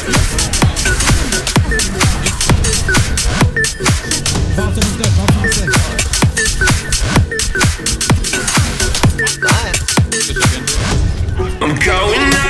I'm going on.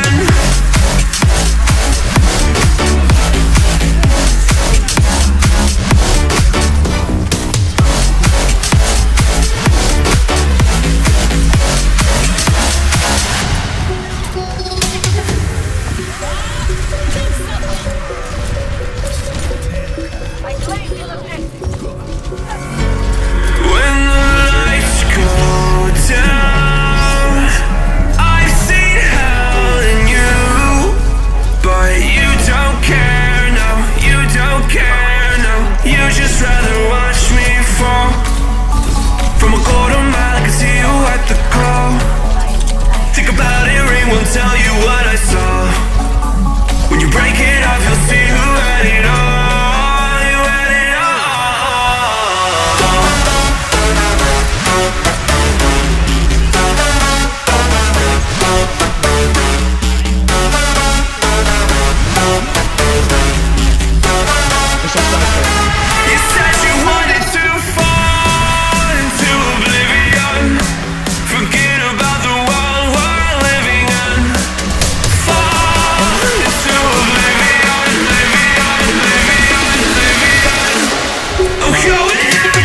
Tell you what I saw. When you break it off, you'll see who had it all. You had it You said you wanted to fall into oblivion. Forget about the world we're living in. Fall into oblivion, oblivion, oblivion, oblivion. I'm going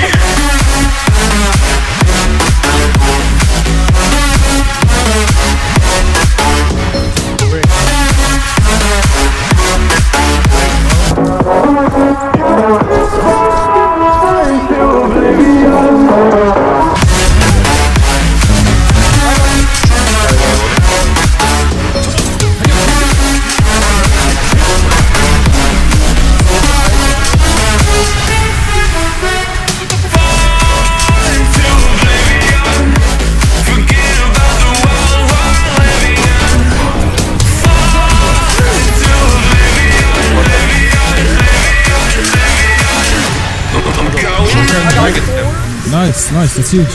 Nice, that's huge.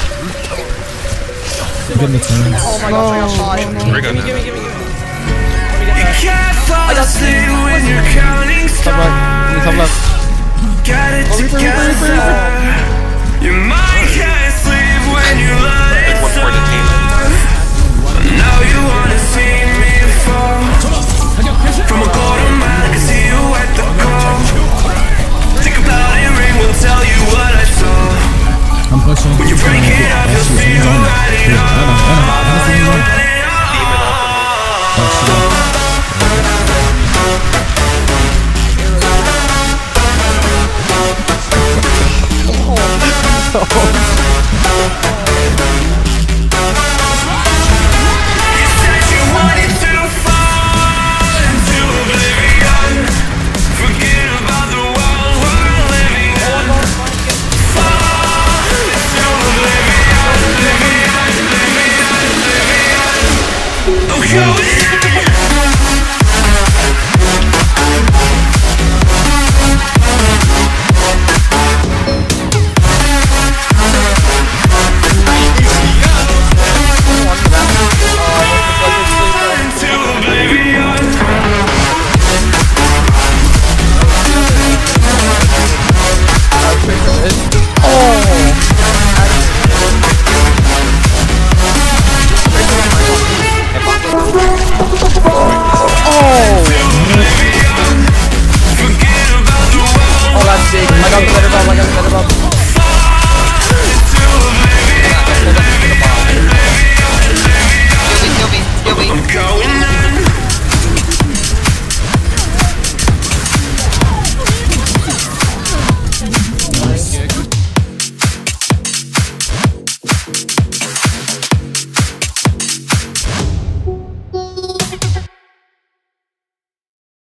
I'm getting the turns. Oh my gosh, I got 5. We're good now. You can't fall asleep when you're counting stars. Got it together. Your mind can't sleep when you let it start. Now you